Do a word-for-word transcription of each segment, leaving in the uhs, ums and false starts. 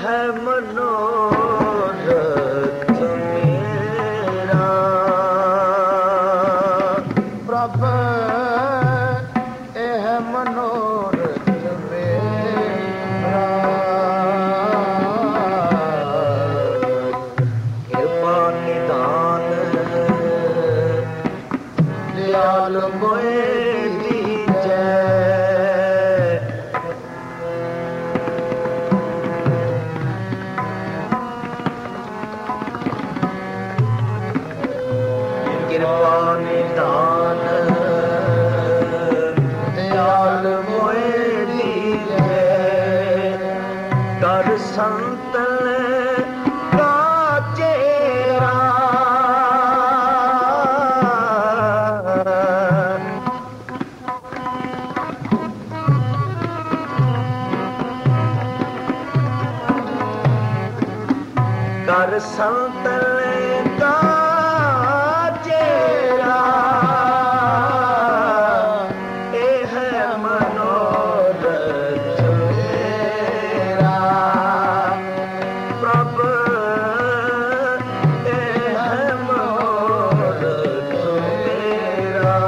है मनोरथ मेरा। प्रभ एह मनोरथ मेरा। कृपा निदान दयाल मोए दीजै। कृपा निदान दयाल मोए दीजै। कर संतन का चेरा। कर संतन का चेरा। एह मनोरथ मेरा। प्रभ एह मनोरथ मेरा।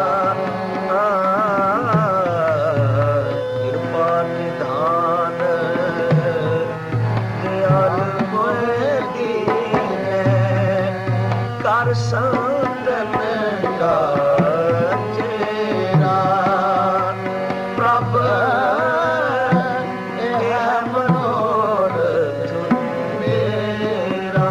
कृपा निधान दयाल मोए दीनै। कर संतन का चेरा। प्रभ एह मनोरथ मेरा।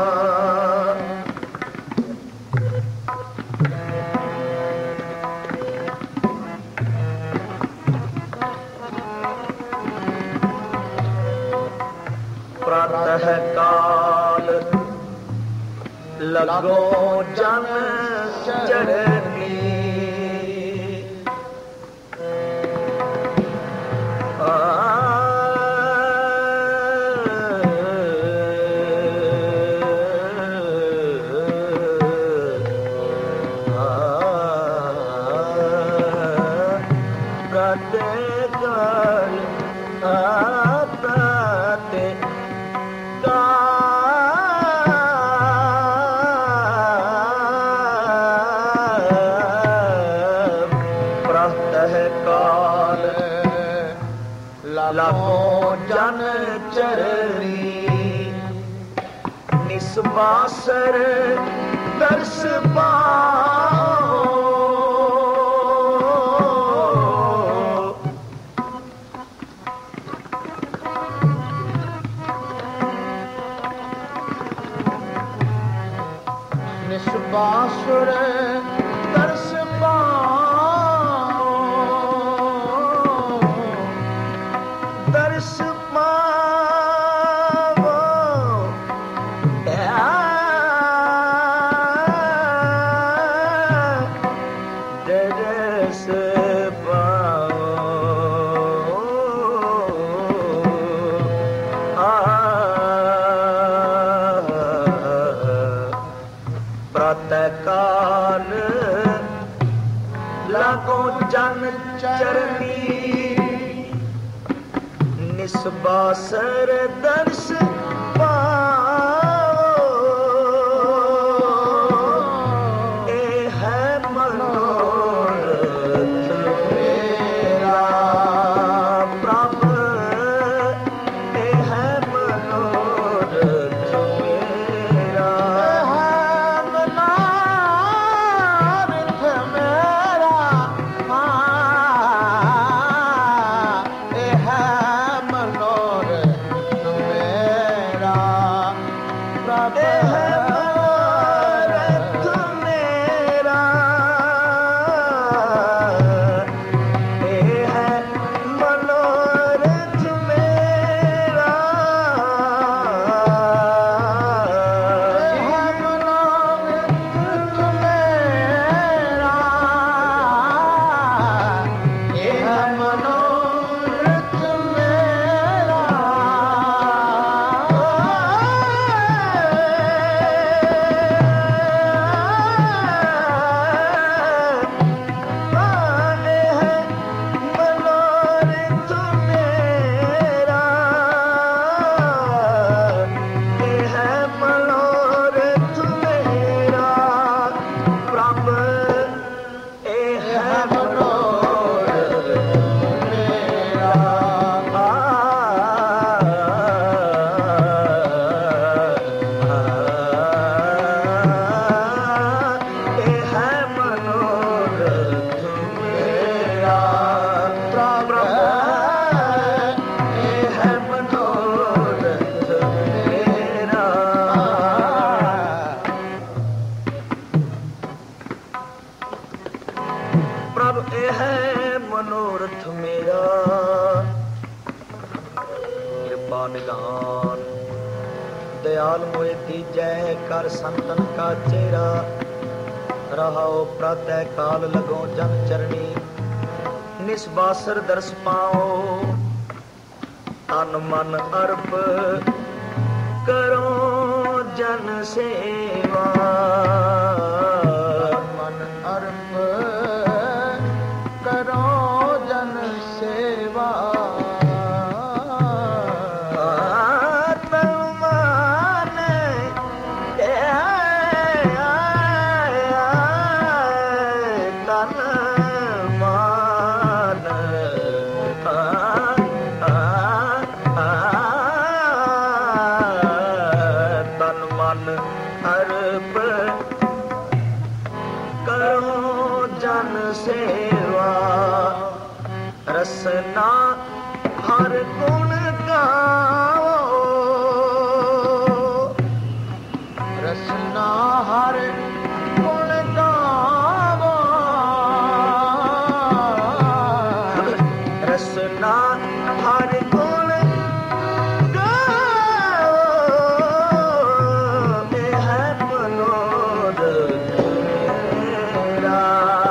प्रातः काल लगो जन चरनी। आ प्रातः काल प्रातः प्रातः काल लगो जन चरनी। निस्वासर दर्श पाओ। निस्वासुर दर्श पाओ। दर्श पाओ। दर्श पाओ। आ प्रातः काल लगो जन चरनी। निस्वासर दर्श पाओ। एह मनोरथ मेरा। प्रभ एह मनोरथ मेरा। मनोरथ मेरा। हाँ, एह मनोरथ मेरा। कृपा निधान। दयाल मोए दीजै कर संतन का चेहरा, रहाओ प्रातः काल लगो जन चरणी। निस्बासर दर्श पाओ तन मन अर्प करो जन सेवा। मन अर्प करो जन सेवा। रसना हर गुण गाओ, रसना हर गुण गाओ। रसना हर गुण गाओ। है मनोरथ मेरा।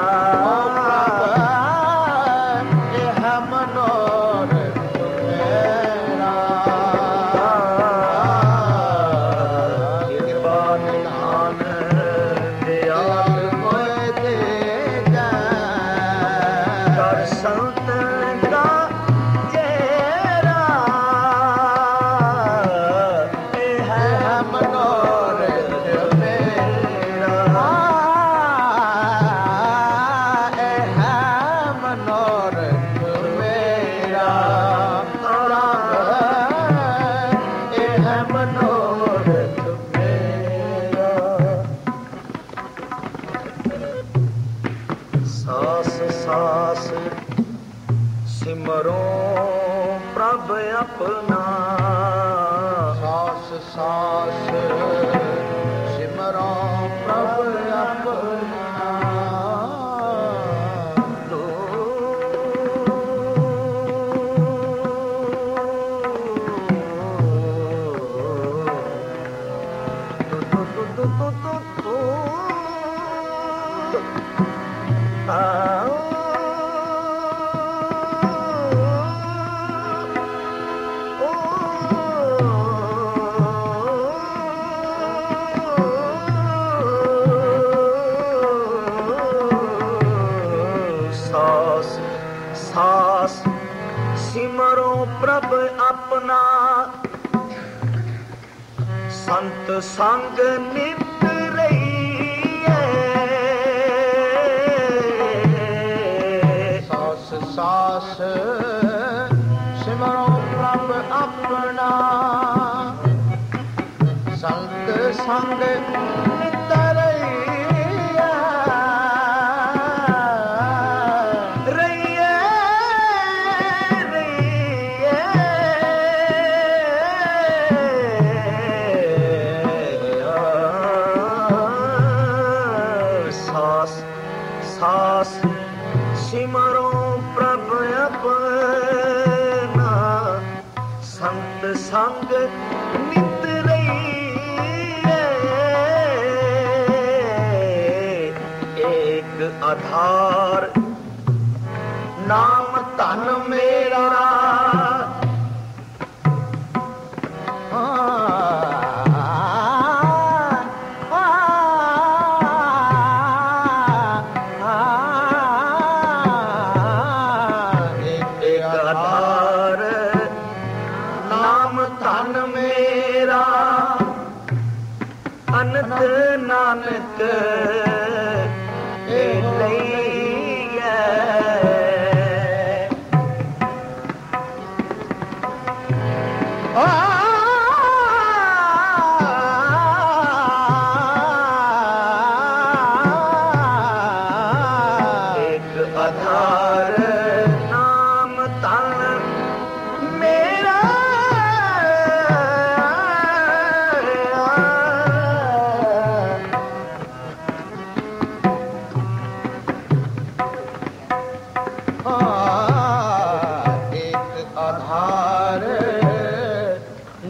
सिमरो प्रभ अपना। सास सास सिमरो प्रभ अपना। दो दो दो दो दो दो दो आओ। सिमरो प्रभ अपना, संत संग नित रहिए। सास सास सिमरो प्रभ अपना, संत संग नित रहिए। सिमरो प्रभ अपना, संत संग नित रहिए। एक आधार नाम धन मेरा। अनंत नानक ए लईए। एक आधार नाम तन मेरा।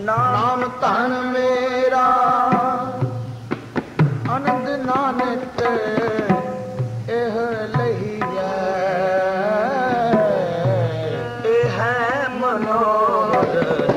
ਨਾਮ ਧਨ ਮੇਰਾ ਆਨੰਦ ਨਾਨਕ ਇਹ ਲਈਐ। ਇਹ ਹੈ ਮਨੋਰਥ